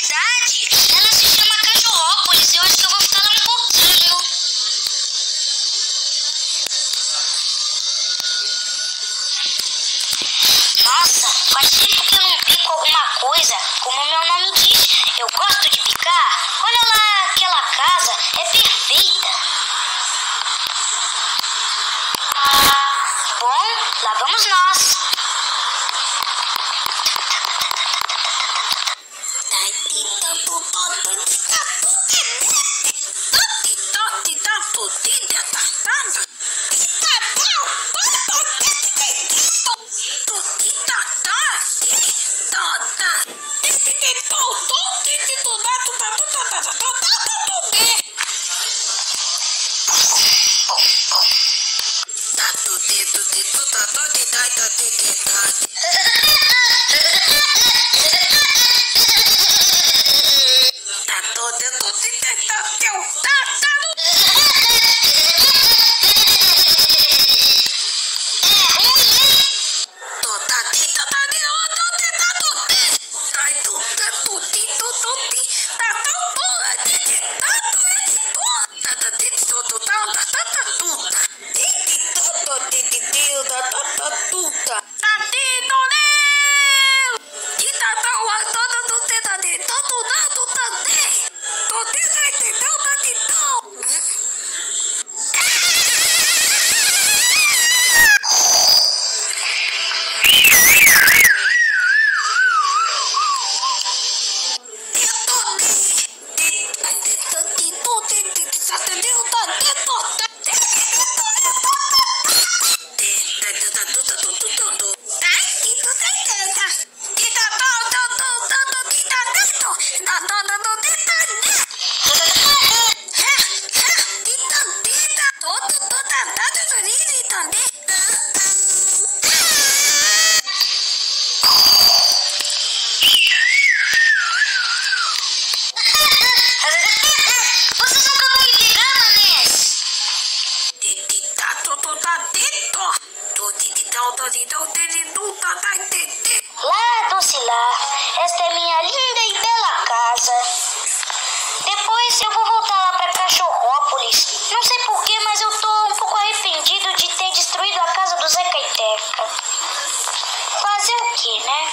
verdade. Ela se chama Cachorrópolis. Eu acho que eu vou ficar lá um pouquinho. Nossa, faz tempo que eu não pico alguma coisa. Como meu nome diz, eu gosto de picar. Olha lá, aquela casa é perfeita. Bom, lá vamos nós. Lá, Dulcilar, esta é minha linda e bela casa. Depois eu vou voltar lá pra Cachorrópolis. Não sei porquê, mas eu tô um pouco arrependido de ter destruído a casa do Zeca e Teca. Fazer o quê, né?